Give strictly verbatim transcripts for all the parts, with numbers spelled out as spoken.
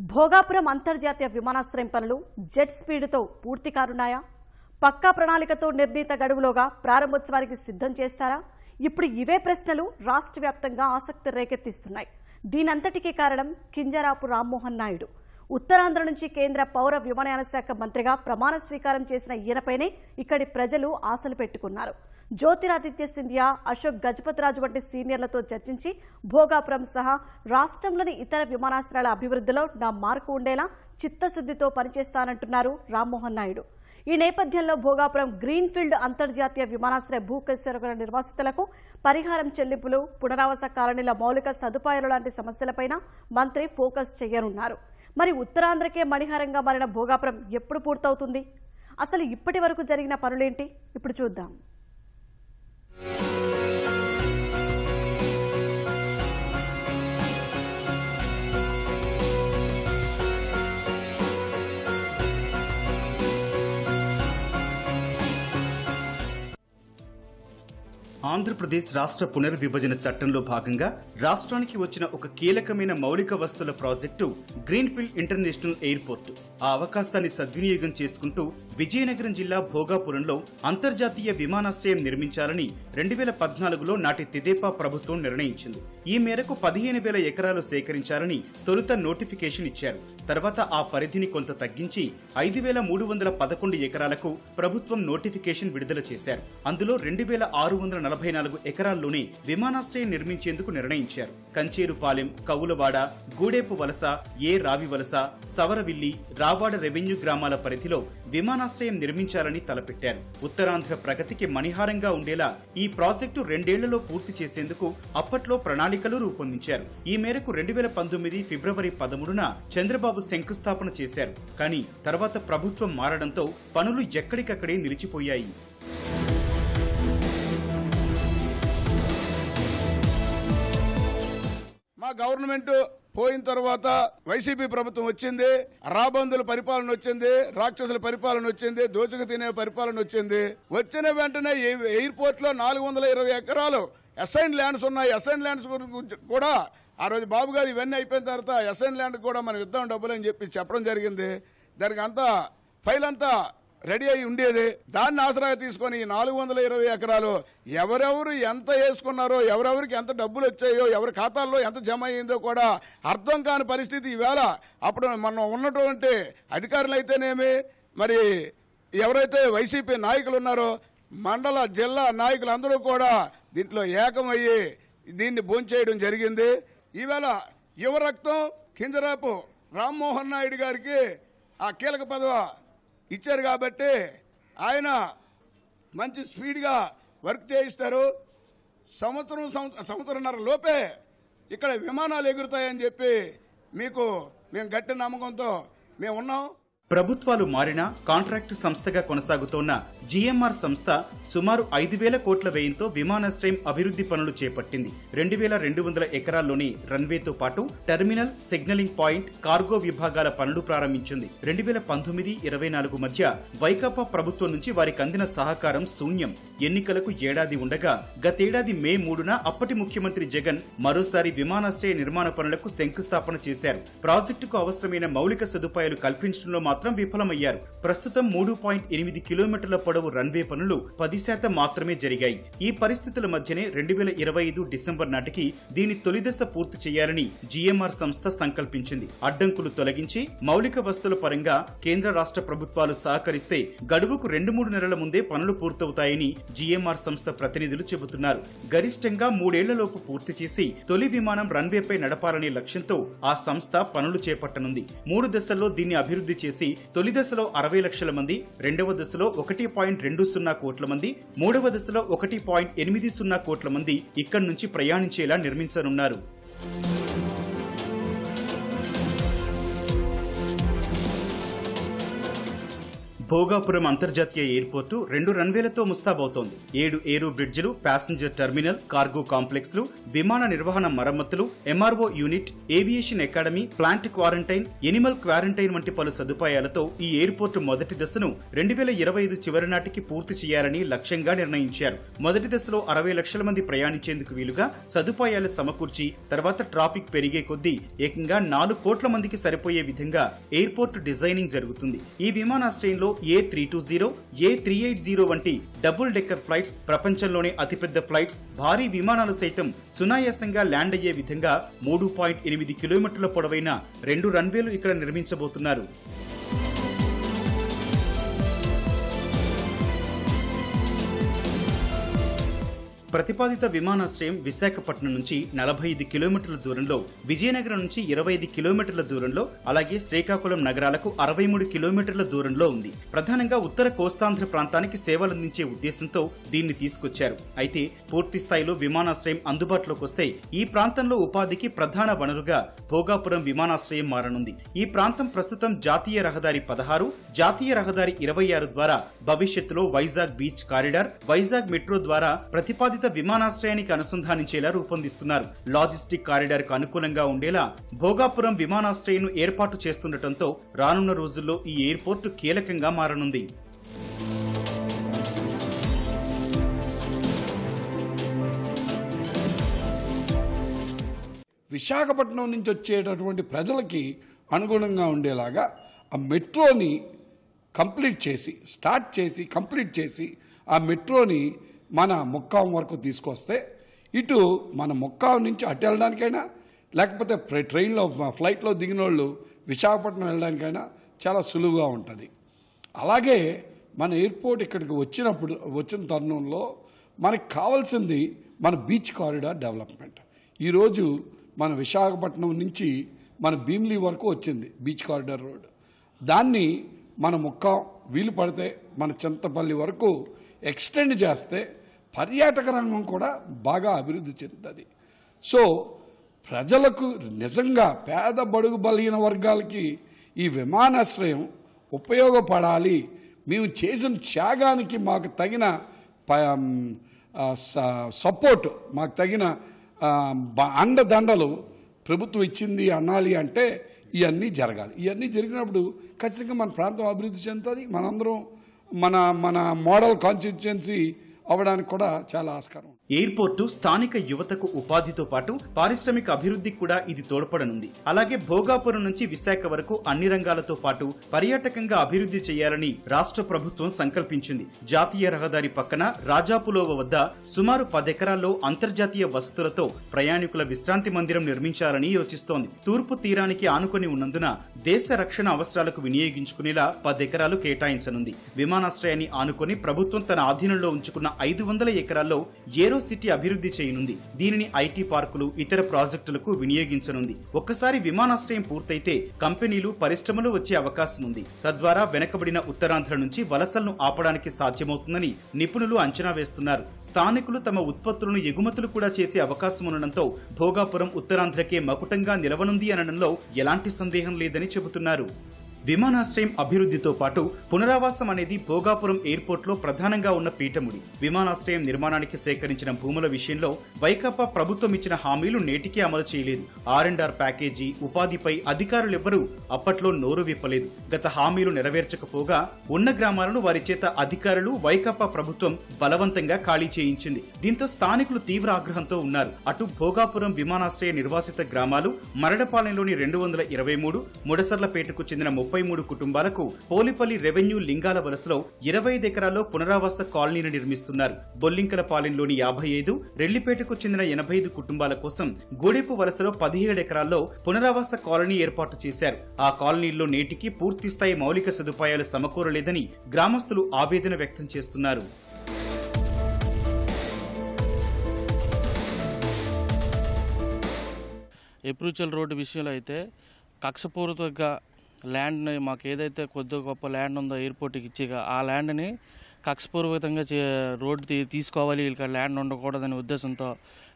భోగాపురం అంతర్జాతీయ విమానాశ్రయం పనులు జెట్ స్పీడ్తో పూర్తి కానున్నాయా? పక్కా ప్రణాళికతో నిర్ణీత గడువులోగా ప్రారంభోత్సవానికి సిద్ధం చేస్తారా? ఇప్పుడు ఇవే ప్రశ్నలు రాష్ట్ర వ్యాప్తంగా ఆసక్తి రేకెత్తిస్తున్నాయి. దీనంతటికీ కారణం కింజరాపు రామ్మోహన్ నాయుడు. ఉత్తరాంధ్ర నుంచి కేంద్ర పౌర విమానయాన శాఖ మంత్రిగా ప్రమాణ స్వీకారం చేసిన ఈయనపైనే ఇక్కడి ప్రజలు ఆశలు పెట్టుకున్నారు. జ్యోతిరాదిత్య సింధియా, అశోక్ గజపతిరాజు వంటి సీనియర్లతో చర్చించి భోగాపురం సహా రాష్ట్రంలోని ఇతర విమానాశ్రయాల అభివృద్ధిలో నా మార్కు ఉండేలా చిత్తశుద్ధితో పనిచేస్తానంటున్నారు రామ్మోహన్ నాయుడు. ఈ నేపథ్యంలో భోగాపురం గ్రీన్ఫీల్డ్ అంతర్జాతీయ విమానాశ్రయ భూకశరకుల నిర్వాసితులకు పరిహారం చెల్లింపులు, పునరావాస కాలనీల మౌలిక సదుపాయాలు లాంటి సమస్యలపైన మంత్రి ఫోకస్ చేయనున్నారు. మరి ఉత్తరాంధ్రకే మణిహారంగా మారిన భోగాపురం ఎప్పుడు పూర్తవుతుంది? అసలు ఇప్పటి వరకు జరిగిన పనులేంటి? ఇప్పుడు చూద్దాం. ఆంధ్రప్రదేశ్ రాష్ట్ర పునర్విభజన చట్టంలో భాగంగా రాష్ట్రానికి వచ్చిన ఒక కీలకమైన మౌలిక వస్తువుల ప్రాజెక్టు గ్రీన్ఫీల్డ్ ఇంటర్నేషనల్ ఎయిర్పోర్ట్. ఆ అవకాశాన్ని సద్వినియోగం చేసుకుంటూ విజయనగరం జిల్లా భోగాపురంలో అంతర్జాతీయ విమానాశ్రయం నిర్మించాలని రెండు వేల పద్నాలుగులో నాటి తెదేపా ప్రభుత్వం నిర్ణయించింది. ఈ మేరకు పదిహేను వేల ఎకరాలు సేకరించాలని తొలుత నోటిఫికేషన్ ఇచ్చారు. తర్వాత ఆ పరిధిని కొంత తగ్గించి ఐదు వేల మూడు వందల పదకొండు ఎకరాలకు ప్రభుత్వం నోటిఫికేషన్ విడుదల చేశారు. అందులో రెండు వేల ఆరు వందల నలభై నాలుగు ఎకరాల్లోనే విమానాశ్రయం నిర్మించేందుకు నిర్ణయించారు. కంచేరుపాలెం, కవులవాడ, గూడేపు వలస, ఏ రావి వలస, సవరవిల్లి, రావాడ రెవెన్యూ గ్రామాల పరిధిలో విమానాశ్రయం నిర్మించాలని తలపెట్టారు. ఉత్తరాంధ్ర ప్రగతికి మణిహారంగా ఉండేలా ఈ ప్రాజెక్టు రెండేళ్లలో పూర్తి చేసేందుకు అప్పట్లో ప్రణాళికలు రూపొందించారు. ఈ మేరకు రెండు వేల పంతొమ్మిది ఫిబ్రవరి పదమూడున చంద్రబాబు శంకుస్థాపన చేశారు. కానీ తర్వాత ప్రభుత్వం మారడంతో పనులు ఎక్కడికక్కడే నిలిచిపోయాయి. మా గవర్నమెంట్ పోయిన తర్వాత వైసీపీ ప్రభుత్వం వచ్చింది, రాబందుల పరిపాలన వచ్చింది, రాక్షసుల పరిపాలన వచ్చింది, దోచుకు తినే పరిపాలన వచ్చింది. వచ్చిన వెంటనే ఎయిర్పోర్ట్ లో నాలుగు వందల ఇరవై ఎకరాలు అసైన్ ల్యాండ్స్ ఉన్నాయి. అసైన్ ల్యాండ్స్ కూడా ఆ రోజు బాబు గారు ఇవన్నీ అయిపోయిన తర్వాత అసైన్ ల్యాండ్ కూడా మనం ఇద్దాం డబ్బులు అని చెప్పి చెప్పడం జరిగింది. దానికి అంతా ఫైల్ అంతా రెడీ అయి ఉండేది. దాన్ని ఆసరాగా తీసుకొని ఈ నాలుగు వందల ఇరవై ఎకరాలు ఎవరెవరు ఎంత వేసుకున్నారో, ఎవరెవరికి ఎంత డబ్బులు వచ్చాయో, ఎవరి ఖాతాల్లో ఎంత జమ అయ్యిందో కూడా అర్థం కాని పరిస్థితి ఈవేళ. అప్పుడు మనం ఉన్నటువంటి అధికారులు అయితేనేమి, మరి ఎవరైతే వైసీపీ నాయకులు ఉన్నారో మండల జిల్లా నాయకులు అందరూ కూడా దీంట్లో ఏకమయ్యి దీన్ని భోంచేయడం జరిగింది. ఈవేళ యువరక్తం కింజరాపు రామ్మోహన్ నాయుడు గారికి ఆ కీలక పదవి ఇచ్చారు కాబట్టి ఆయన మంచి స్పీడ్గా వర్క్ చేయిస్తారు. సంవత్సరం సంవత్సరంన్నర లోపే ఇక్కడ విమానాలు ఎగురుతాయని చెప్పి మీకు మేము గట్టి నమ్మకంతో మేము ఉన్నాం. ప్రభుత్వాలు మారినా కాంట్రాక్టు సంస్థగా కొనసాగుతోన్న జీఎంఆర్ సంస్థ సుమారు ఐదు వేల కోట్ల వ్యయంతో విమానాశ్రయం అభివృద్ధి పనులు చేపట్టింది. రెండు వేల రెండు వందల ఎకరాల్లోని రన్వేతో పాటు టెర్మినల్, సిగ్నలింగ్ పాయింట్, కార్గో విభాగాల పనులు ప్రారంభించింది. రెండు వేల పంతొమ్మిది ఇరవై నాలుగు మధ్య వైకాపా ప్రభుత్వం నుంచి వారికి అందిన సహకారం శూన్యం. ఎన్నికలకు ఏడాది ఉండగా గతేడాది మే మూడున అప్పటి ముఖ్యమంత్రి జగన్ మరోసారి విమానాశ్రయ నిర్మాణ పనులకు శంకుస్థాపన చేశారు. ప్రాజెక్టుకు అవసరమైన మౌలిక సదుపాయాలు కల్పించడంలో మాత్రం విఫలమయ్యారు. ప్రస్తుతం మూడు పాయింట్ ఎనిమిది కిలోమీటర్ల పొడవు రన్వే పనులు పది శాతం మాత్రమే జరిగాయి. ఈ పరిస్థితుల మధ్యనే రెండు వేల ఇరవై ఐదు డిసెంబర్ నాటికి దీని తొలిదశ పూర్తి చేయాలని జీఎంఆర్ సంస్థ సంకల్పించింది. అడ్డంకులు తొలగించి మౌలిక వస్తువుల పరంగా కేంద్ర రాష్ట్ర ప్రభుత్వాలు సహకరిస్తే గడువుకు రెండు మూడు నెలల ముందే పనులు పూర్తవుతాయని జీఎంఆర్ సంస్థ ప్రతినిధులు చెబుతున్నారు. గరిష్టంగా మూడేళ్లలోపు పూర్తి చేసి తొలి విమానం రన్వేపై నడపాలనే లక్ష్యంతో ఆ సంస్థ పనులు చేపట్టనుంది. మూడు దశల్లో దీన్ని అభివృద్ధి చేసి తొలి దశలో అరవై లక్షల మంది, రెండవ దశలో ఒకటి పాయింట్ రెండు సున్నా కోట్ల మంది, మూడవ దశలో ఒకటి పాయింట్ ఎనిమిది సున్నా కోట్ల మంది ఇక్కడి నుంచి ప్రయాణించేలా నిర్మించనున్నారు. భోగాపురం అంతర్జాతీయ ఎయిర్పోర్టు రెండు రన్వేలతో ముస్తాబవుతోంది. ఏడు ఏరో బ్రిడ్జిలు, ప్యాసింజర్ టెర్మినల్, కార్గో కాంప్లెక్స్లు, విమాన నిర్వహణ మరమ్మతులు, MRO unit, aviation academy, plant quarantine, animal quarantine వంటి పలు సదుపాయాలతో ఈ ఎయిర్పోర్టు మొదటి దశను రెండు వేల ఇరవై ఐదు చివరి నాటికి పూర్తి చేయాలని లక్ష్యంగా నిర్ణయించారు. మొదటి దశలో అరవై లక్షల మంది ప్రయాణించేందుకు వీలుగా సదుపాయాలు సమకూర్చి తర్వాత ట్రాఫిక్ పెరిగే కొద్దీ ఏకంగా నాలుగు కోట్ల మందికి సరిపోయే విధంగా ఎయిర్పోర్టు డిజైనింగ్ జరుగుతుంది. ఈ విమానాశ్రయంలో A three two zero, A three eight zero వంటి డబుల్ డెక్కర్ ఫ్లైట్స్, ప్రపంచంలోనే అతిపెద్ద ఫ్లైట్స్, భారీ విమానాలు సైతం సునాయాసంగా ల్యాండ్ అయ్యే విధంగా మూడు పాయింట్ ఎనిమిది కిలోమీటర్ల పొడవైన రెండు రన్వేలు ఇక్కడ నిర్మించబోతున్నారు. ప్రతిపాదిత విమానాశ్రయం విశాఖపట్నం నుంచి నలభై ఐదు కిలోమీటర్ల దూరంలో, విజయనగరం నుంచి ఇరవై ఐదు కిలోమీటర్ల దూరంలో, అలాగే శ్రీకాకుళం నగరాలకు అరవై మూడు కిలోమీటర్ల దూరంలో ఉంది. ప్రధానంగా ఉత్తర కోస్తాంధ్ర ప్రాంతానికి సేవలందించే ఉద్దేశంతో దీన్ని తీసుకొచ్చారు. అయితే పూర్తి స్థాయిలో విమానాశ్రయం అందుబాటులోకి వస్తే ఈ ప్రాంతంలో ఉపాధికి ప్రధాన వనరుగా భోగాపురం విమానాశ్రయం మారనుంది. ఈ ప్రాంతం ప్రస్తుతం జాతీయ రహదారి పదహారు, జాతీయ రహదారి ఇరవై ఆరు ద్వారా భవిష్యత్తులో Vizag beach corridor, Vizag metro ద్వారా ప్రతిపాదిత విమానాశ్రయానికి అనుసంధానించేలా రూపొందిస్తున్నారు. లాజిస్టిక్ కారిడార్ కు అనుకూలంగా ఉండేలా భోగాపురం విమానాశ్రయం ఏర్పాటు చేస్తుండటంతో రానున్న రోజుల్లో ఈ ఎయిర్పోర్టు కీలకంగా మారనుంది. విశాఖపట్నం నుంచి వచ్చేటటువంటి ప్రజలకి అనుగుణంగా ఉండేలాగా ఆ మెట్రోని కంప్లీట్ చేసి స్టార్ట్ చేసి కంప్లీట్ చేసి ఆ మెట్రోని మన ముక్కాం వరకు తీసుకొస్తే ఇటు మన ముక్కాం నుంచి అటు వెళ్ళడానికైనా లేకపోతే ట్రైన్లో ఫ్లైట్లో దిగిన వాళ్ళు విశాఖపట్నం వెళ్ళడానికైనా చాలా సులువుగా ఉంటుంది. అలాగే మన ఎయిర్పోర్ట్ ఇక్కడికి వచ్చినప్పుడు వచ్చిన తరుణంలో మనకు కావాల్సింది మన బీచ్ కారిడార్ డెవలప్మెంట్. ఈరోజు మన విశాఖపట్నం నుంచి మన భీమిలి వరకు వచ్చింది బీచ్ కారిడార్ రోడ్. దాన్ని మన ముక్కాం వీలు పడితే మన చింతపల్లి వరకు ఎక్స్టెండ్ చేస్తే పర్యాటక రంగం కూడా బాగా అభివృద్ధి చెందుతుంది. సో ప్రజలకు నిజంగా పేద బడుగు బలహీన వర్గాలకి ఈ విమానాశ్రయం ఉపయోగపడాలి. మేము చేసిన త్యాగానికి మాకు తగిన సపోర్ట్, మాకు తగిన అండదండలు ప్రభుత్వం ఇచ్చింది అనాలి అంటే ఇవన్నీ జరగాలి. ఇవన్నీ జరిగినప్పుడు ఖచ్చితంగా మన ప్రాంతం అభివృద్ధి చెందుతుంది. మనందరం మన మన మోడల్ కాన్స్టిట్యుయెన్సీ అవడానికి కూడా చాలా ఆస్కారం. ఎయిర్పోర్టు స్థానిక యువతకు ఉపాధితో పాటు పారిశ్రామిక అభివృద్ధికి కూడా ఇది తోడ్పడనుంది. అలాగే భోగాపురం నుంచి విశాఖ వరకు అన్ని రంగాలతో పాటు పర్యాటకంగా అభివృద్ధి చేయాలని రాష్ట్ర ప్రభుత్వం సంకల్పించింది. జాతీయ రహదారి పక్కన రాజాపులోవ వద్ద సుమారు పదెకరాల్లో అంతర్జాతీయ వసతులతో ప్రయాణికుల విశ్రాంతి మందిరం నిర్మించాలని యోచిస్తోంది. తూర్పు తీరానికి ఆనుకొని ఉన్నందున దేశ రక్షణ అవసరాలకు వినియోగించుకునేలా పదెకరాలు కేటాయించనుంది. విమానాశ్రయాన్ని ఆనుకొని ప్రభుత్వం తన ఆధీనంలో ఉంచుకున్న ఐదు వందల ఎకరాల్లో ఏరో సిటీ అభివృద్ధి చేయనుంది. దీనిని ఐటీ పార్కులు, ఇతర ప్రాజెక్టులకు వినియోగించనుంది. ఒక్కసారి విమానాశ్రయం పూర్తయితే కంపెనీలు, పరిశ్రమలు వచ్చే అవకాశం ఉంది. తద్వారా వెనకబడిన ఉత్తరాంధ్ర నుంచి వలసలను ఆపడానికి సాధ్యమవుతుందని నిపుణులు అంచనా వేస్తున్నారు. స్థానికులు తమ ఉత్పత్తులను ఎగుమతులు కూడా చేసే అవకాశం ఉండడంతో భోగాపురం ఉత్తరాంధ్రకే మకుటంగా నిలవనుంది అనడంలో ఎలాంటి సందేహం లేదని చెబుతున్నారు. విమానాశ్రయం అభివృద్ధితో పాటు పునరావాసం అనేది భోగాపురం ఎయిర్పోర్ట్ లో ప్రధానంగా ఉన్న పీఠముడి. విమానాశ్రయం నిర్మాణానికి సేకరించిన భూముల విషయంలో వైకాపా ప్రభుత్వం ఇచ్చిన హామీలు నేటికీ అమలు చేయలేదు. ఆర్ అండ్ ఆర్ ప్యాకేజీ, ఉపాధిపై అధికారులెవ్వరూ అప్పట్లో నోరు విప్పలేదు. గత హామీలు నెరవేర్చకపోగా ఉన్న గ్రామాలను వారి చేత అధికారులు, వైకాపా ప్రభుత్వం బలవంతంగా ఖాళీ చేయించింది. దీంతో స్థానికులు తీవ్ర ఆగ్రహంతో ఉన్నారు. అటు భోగాపురం విమానాశ్రయ నిర్వాసిత గ్రామాలు మరడపాలెంలోని రెండు వందల ఇరవై మూడు, ముడసర్లపేటకు చెందిన ముప్పై మూడు కుటుంబాలకు పోలిపల్లి రెవెన్యూ లింగాల వలసలో ఇరవై ఐదు ఎకరాల్లో పునరావాస కాలనీని నిర్మిస్తున్నారు. బొల్లింకలపాలెంలోని యాభై ఐదు, రెల్లిపేటకు చెందిన ఎనభై ఐదు కుటుంబాల కోసం గూడెపు వలసలో పదిహేడు ఎకరాల్లో పునరావాస కాలనీ ఏర్పాటు చేశారు. ఆ కాలనీల్లో నేటికి పూర్తిస్థాయి మౌలిక సదుపాయాలు సమకూరలేదని గ్రామస్తులు ఆవేదన వ్యక్తం చేస్తున్నారు. ఎప్రూచల్ రోడ్డు విషయంలో అయితే కక్షపూరితంగా ల్యాండ్ని, మాకు ఏదైతే కొద్ది గొప్ప ల్యాండ్ ఉందో ఎయిర్పోర్ట్కి ఇచ్చేగా ఆ ల్యాండ్ని కక్షపూర్వకంగా చే రోడ్డు తీసుకోవాలి, ఇక్కడ ల్యాండ్ ఉండకూడదనే ఉద్దేశంతో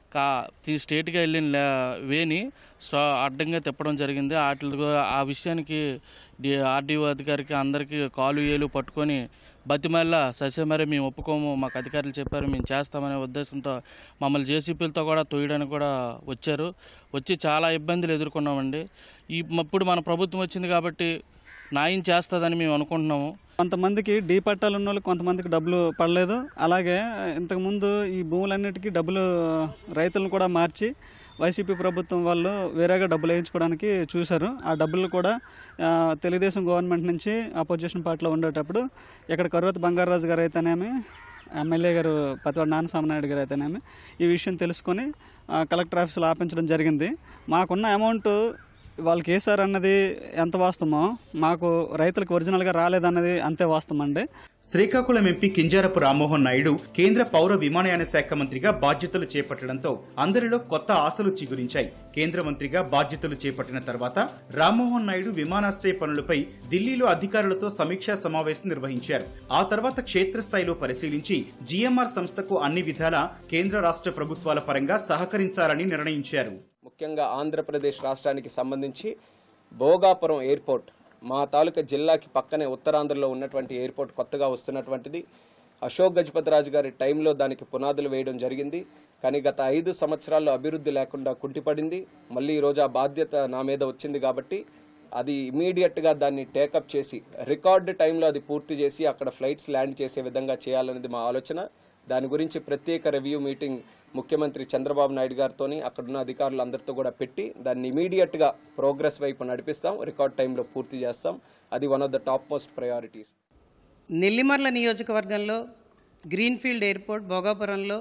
కా ఈ స్టేట్గా వెళ్ళిన వేని స్టా అడ్డంగా తిప్పడం జరిగింది. వాటి ఆ విషయానికి డి ఆర్డీఓ అధికారికి అందరికీ కాలు ఏలు పట్టుకొని బతిమల్లా ససేమరే మేము ఒప్పుకోము, మాకు అధికారులు చెప్పారు మేము చేస్తామనే ఉద్దేశంతో మమ్మల్ని జేసీపీలతో కూడా తోయడానికి కూడా వచ్చారు. వచ్చి చాలా ఇబ్బందులు ఎదుర్కొన్నామండి. ఈ ఇప్పుడు మన ప్రభుత్వం వచ్చింది కాబట్టి న్యాయం చేస్తుందని మేము అనుకుంటున్నాము. కొంతమందికి డీ పట్టాలు ఉన్న వాళ్ళకి కొంతమందికి డబ్బులు పడలేదు. అలాగే ఇంతకుముందు ఈ భూములన్నిటికీ డబ్బులు రైతులను కూడా మార్చి వైసీపీ ప్రభుత్వం వాళ్ళు వేరేగా డబ్బులు వేయించుకోవడానికి చూశారు. ఆ డబ్బులు కూడా తెలుగుదేశం గవర్నమెంట్ నుంచి అపోజిషన్ పార్టీలో ఉండేటప్పుడు ఇక్కడ కరువతి బంగారాజు గారు అయితేనేమి, ఎమ్మెల్యే గారు పతివాడ నారాయణస్వామి గారు అయితేనేమి ఈ విషయం తెలుసుకొని కలెక్టర్ ఆఫీసులో ఆపించడం జరిగింది. మాకున్న అమౌంట్ వాళ్ళకి వేసారు అన్నది ఎంత వాస్తవమో మాకు రైతులకు ఒరిజినల్గా రాలేదన్నది అంతే వాస్తవం అండి. శ్రీకాకుళం ఎంపీ కింజారపు రామ్మోహన్ నాయుడు కేంద్ర పౌర విమానయాన శాఖ మంత్రిగా బాధ్యతలు చేపట్టడంతో అందరిలో కొత్త ఆశలు చిగురించాయి. కేంద్ర మంత్రిగా బాధ్యతలు చేపట్టిన తర్వాత రామ్మోహన్ నాయుడు విమానాశ్రయ పనులపై ఢిల్లీలో అధికారులతో సమీక్షా సమావేశం నిర్వహించారు. ఆ తర్వాత క్షేత్రస్థాయిలో పరిశీలించి జీఎంఆర్ సంస్థకు అన్ని విధాలా కేంద్ర రాష్ట్ర ప్రభుత్వాల పరంగా సహకరించాలని నిర్ణయించారు. ముఖ్యంగా ఆంధ్రప్రదేశ్ రాష్ట్రానికి సంబంధించి భోగాపురం ఎయిర్పోర్ట్ మా తాలూకా జిల్లాకి పక్కనే ఉత్తరాంధ్రలో ఉన్నటువంటి ఎయిర్పోర్ట్ కొత్తగా వస్తున్నటువంటిది. అశోక్ గజపతిరాజు గారి టైంలో దానికి పునాదులు వేయడం జరిగింది. కానీ గత ఐదు సంవత్సరాల్లో అభివృద్ధి లేకుండా కుంటిపడింది. మళ్ళీ ఈరోజు ఆ బాధ్యత నా మీద వచ్చింది కాబట్టి అది ఇమీడియట్గా దాన్ని టేకప్ చేసి రికార్డు టైంలో అది పూర్తి చేసి అక్కడ ఫ్లైట్స్ ల్యాండ్ చేసే విధంగా చేయాలనేది మా ఆలోచన. దాని గురించి ప్రత్యేక రివ్యూ మీటింగ్ ముఖ్యమంత్రి చంద్రబాబు నాయుడు గారితో అక్కడున్న అధికారులందరితో కూడా పెట్టి దాన్ని ఇమీడియట్గా ప్రోగ్రెస్ వైపు నడిపిస్తాం, రికార్డ్ టైంలో పూర్తి చేస్తాం. అది one of the top most priorities. Nellimarla నియోజకవర్గంలో గ్రీన్ఫీల్డ్ ఎయిర్పోర్ట్ భోగాపురంలో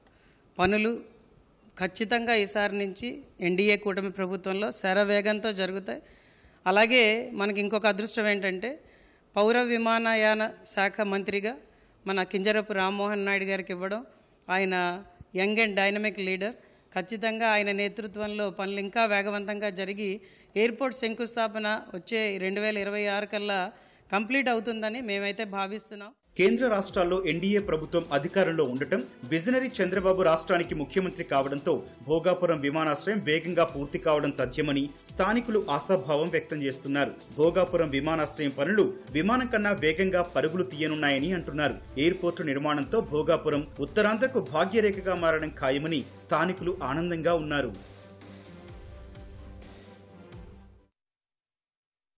పనులు ఖచ్చితంగా ఈసారి నుంచి ఎన్డీఏ కూటమి ప్రభుత్వంలో శరవేగంతో జరుగుతాయి. అలాగే మనకి ఇంకొక అదృష్టం ఏంటంటే పౌర విమానయాన శాఖ మంత్రిగా మన కింజరపు రామ్మోహన్ నాయుడు గారికి ఇవ్వడం. ఆయన యంగ్ అండ్ డైనమిక్ లీడర్. ఖచ్చితంగా ఆయన నేతృత్వంలో పనులు ఇంకా వేగవంతంగా జరిగి ఎయిర్పోర్ట్ శంకుస్థాపన వచ్చే రెండు వేల ఇరవై ఆరు కల్లా కంప్లీట్ అవుతుందని మేమైతే భావిస్తున్నాం. కేంద్ర రాష్ట్రాల్లో ఎన్డీఏ ప్రభుత్వం అధికారంలో ఉండటం, విజనరీ చంద్రబాబు రాష్ట్రానికి ముఖ్యమంత్రి కావడంతో భోగాపురం విమానాశ్రయం వేగంగా పూర్తి కావడం తథ్యమని స్థానికులు ఆశాభావం వ్యక్తం చేస్తున్నారు. భోగాపురం విమానాశ్రయం పనులు విమానం కన్నా వేగంగా పరుగులు తీయనున్నాయని అంటున్నారు. ఎయిర్పోర్టు నిర్మాణంతో భోగాపురం ఉత్తరాంధ్రకు భాగ్యరేఖగా మారడం ఖాయమని స్థానికులు ఆనందంగా ఉన్నారు.